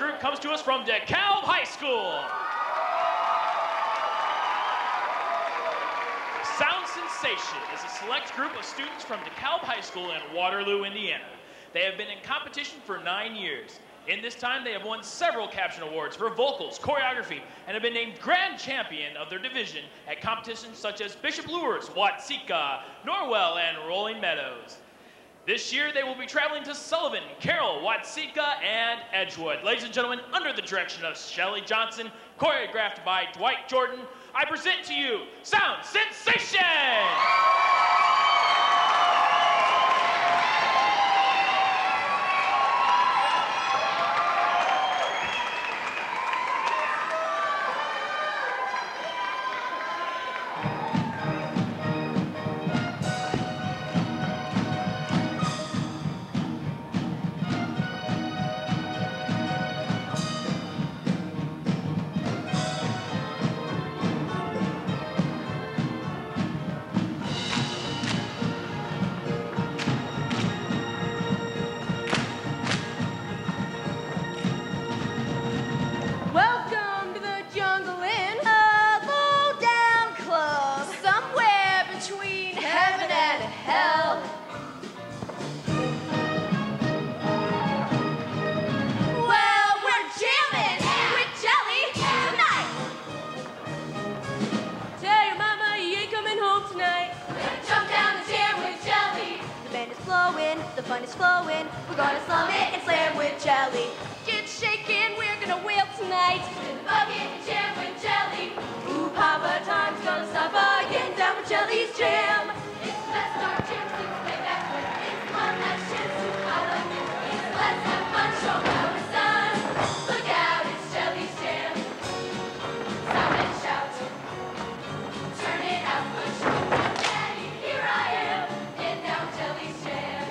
group comes to us from DeKalb High School. Sound Sensation is a select group of students from DeKalb High School in Waterloo, Indiana. They have been in competition for 9 years. In this time, they have won several caption awards for vocals, choreography, and have been named grand champion of their division at competitions such as Bishop Luers, Watsika, Norwell, and Rolling Meadows. This year, they will be traveling to Sullivan, Carroll, Watsika, and Edgewood. Ladies and gentlemen, under the direction of Shelly Johnson, choreographed by Dwight Jordan, I present to you Sound Sensation! The fun is flowing, we're gonna slum it and slam with jelly. Get shaking, we're gonna wail tonight. In the bucket and jam with jelly. Ooh, Papa time's gonna stop again, down with jelly's jam. It's the best our jam since way back when. It's the one that's chance to follow you. It's let's have fun, show how it's done. Look out, it's jelly's jam. Stop and shout. Turn it out, push it. Daddy, here I am. And now jelly's jam.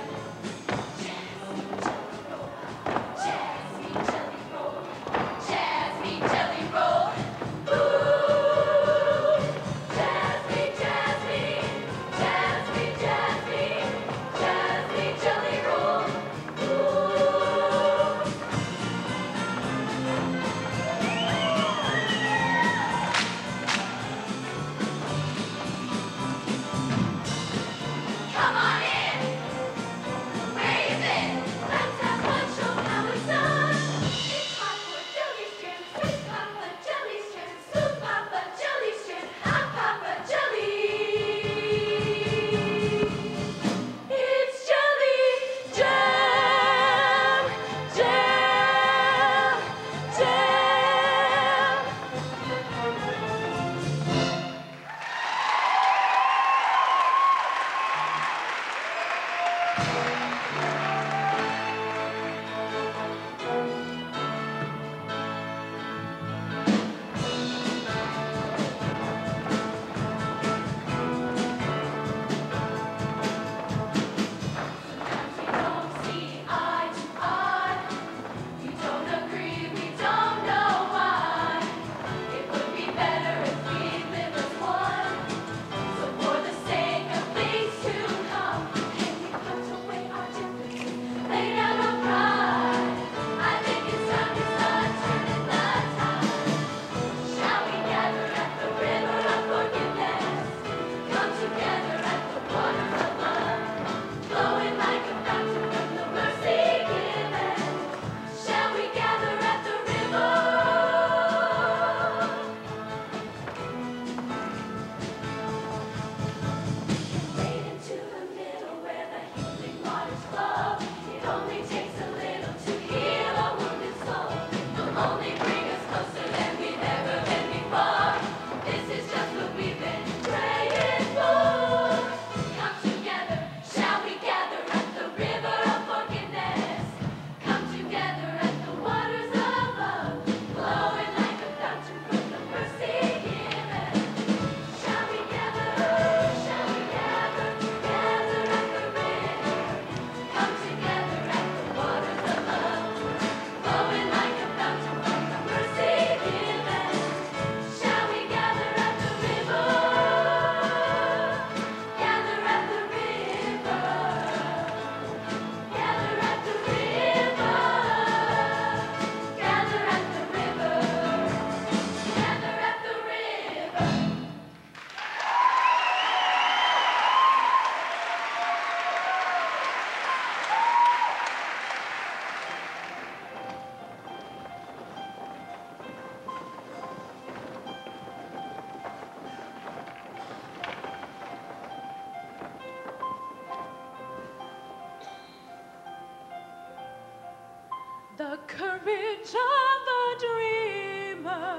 the courage of the dreamer,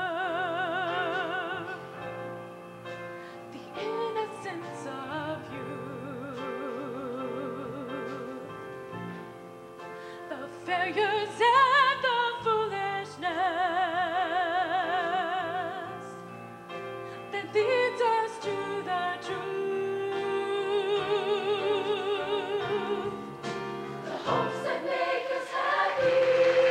the innocence of youth, the failures and the foolishness that leads us to the truth, the hopes that make us happy,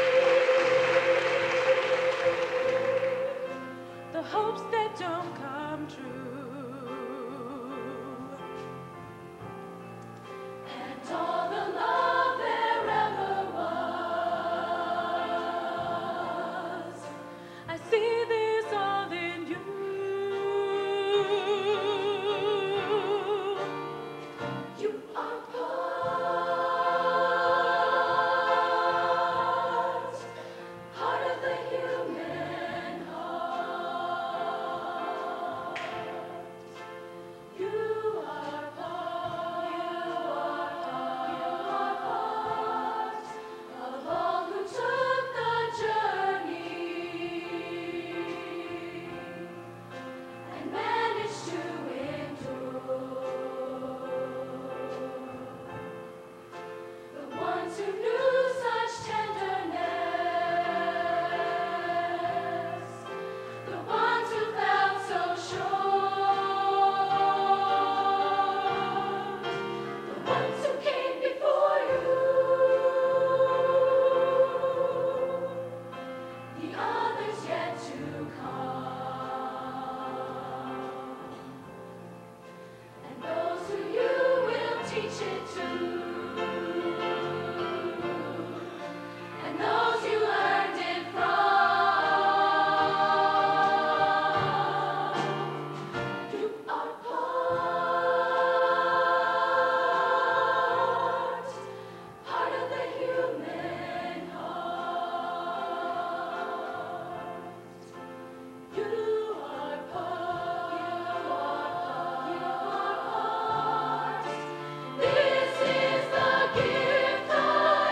the hopes that don't come true, and all the love there ever was. I see this all in you. You are part of the human heart. You are part of all who took the journey and managed to endure. The ones who knew such tenderness, the ones who felt so sure, the ones who came before you, the others yet to come, and those who you will teach it to, and those you learned it from. You are part of the human heart. You are part. This is the gift I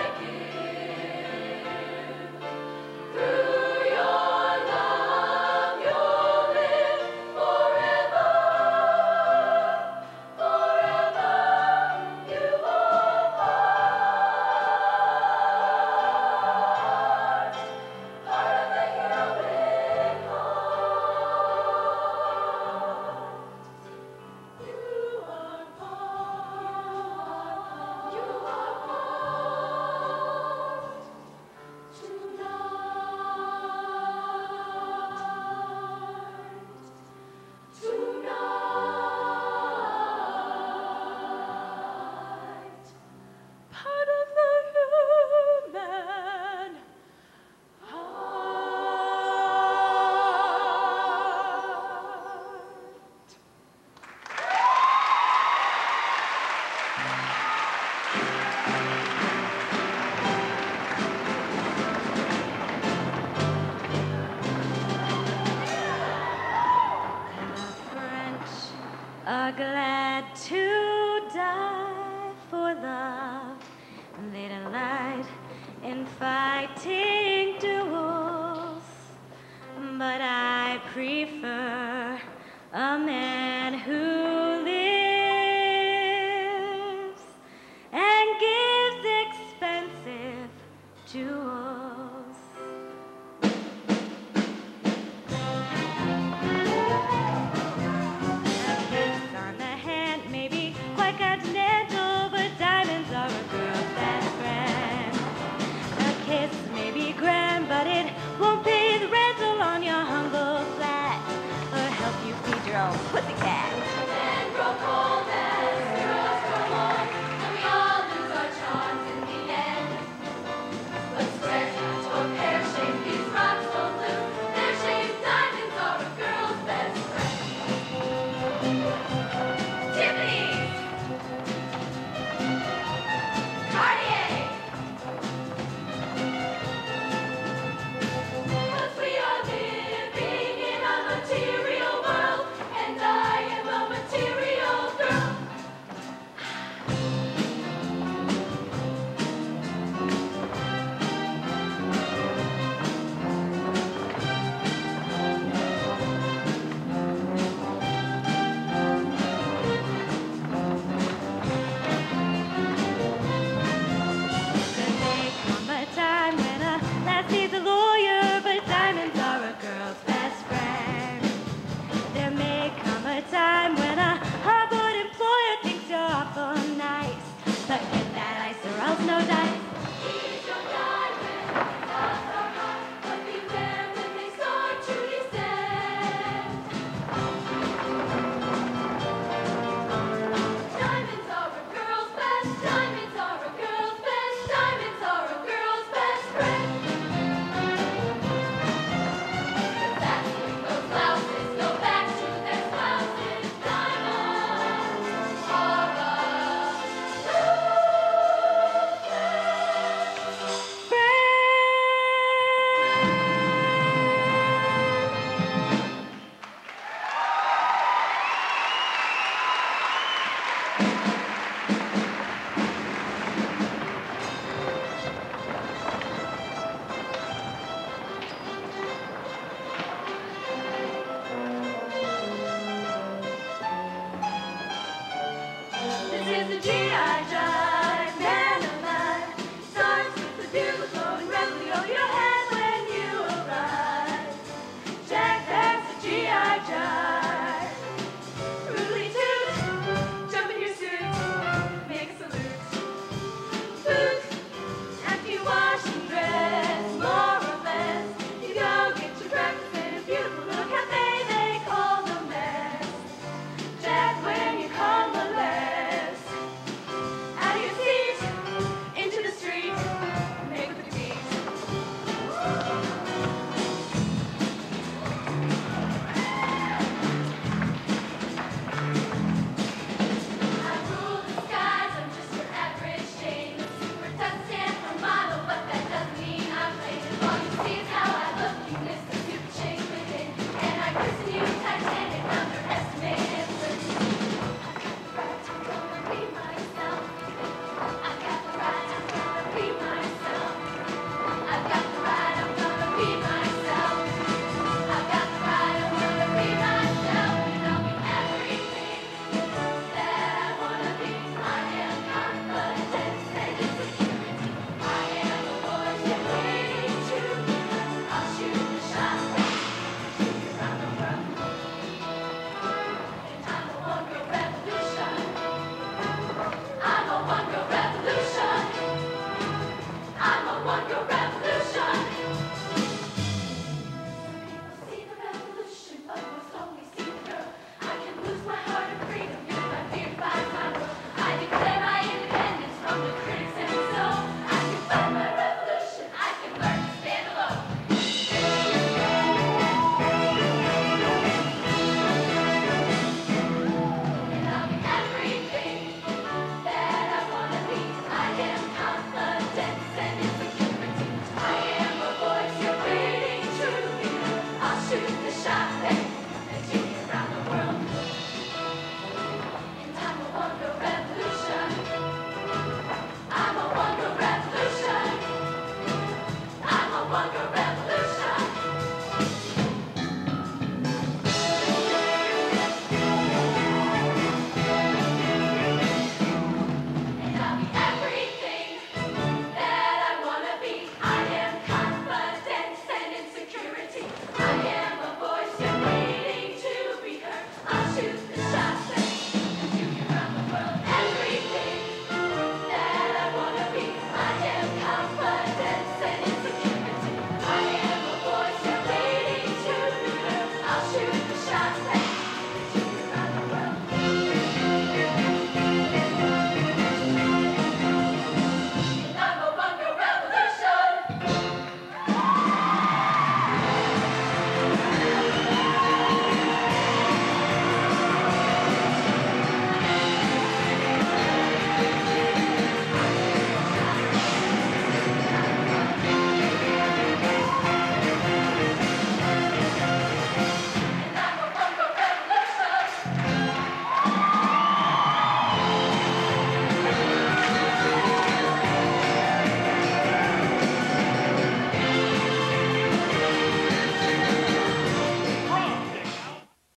give. Through your love, you'll live forever. Forever, you are part of the human heart. You are part. You are part tonight. Tonight. Part of the human heart. The French are glad to die for love. They delight in fighting duels, but I prefer a man who lives and gives expensive jewels. A kiss on the hand may be quite continental, but diamonds are a girl's best friend. A kiss may be grand, but it won't pay the rental on your humble flat or help you feed your own pussycat. Men grow cold as girls grow old, and we all lose our charms in the end. But square touch or pear-shaped, these rocks don't lose their shape. Diamonds are a girl's best friend. Tiffany's, Cartier, he's a lawyer, but diamonds are a girl's best friend. There may come a time when a hard-boiled employer thinks you're awful nice, but get that ice or else no dice. He's your diamond, stars are hot, but beware when they start to descend. Diamonds are a girl's best, diamonds are a girl's best, diamonds are a girl's best friend. That's when those blouses go back to their spouses. Diamonds are a This is the G.I. Jive, man of mine. Starts with the bugle blowing reveille over your head when you arrive. Jack, that's the G.I. Jive. Rudely toot, jump in your suit, make a salute. Boot, after you wash and dress, more or less, you go get your breakfast in a beautiful little cafe they call the Mess. Jack, when you convalesce, out of your seat, into the street, make the beat. I rule the skies, I'm just your average Jane. The super doesn't stand for model, but that doesn't mean I'm faded. All you see is how I look, you miss the super shake within. And I christen you Titanic, underestimated bliss. I'm gonna be myself. I've got the right, I'm gonna be myself. I've got the right, I'm gonna be myself. I've got the right, I'm gonna be myself. And I'll be everything that I wanna be. I am confidence and insecurity. I am a voice you're waiting to. I'll shoot the shot, shoot you around the world. And I'm a one-girl revolution. I'm a one-girl revolution. I'm a one-girl revolution. People see the revolution, but most only see the girl. I can lose my heart of freedom if my fear divides my world. I declare my independence from the critics and so I can find my revolution. I can learn to stand alone. And I'll be everything that I wanna be. I am confidence and insecurity. I am a voice you're waiting to hear. I'll shoot the shot and take you around the world. And I'm a one-girl revolution. I'm a one-girl revolution. I'm a one-girl revolution.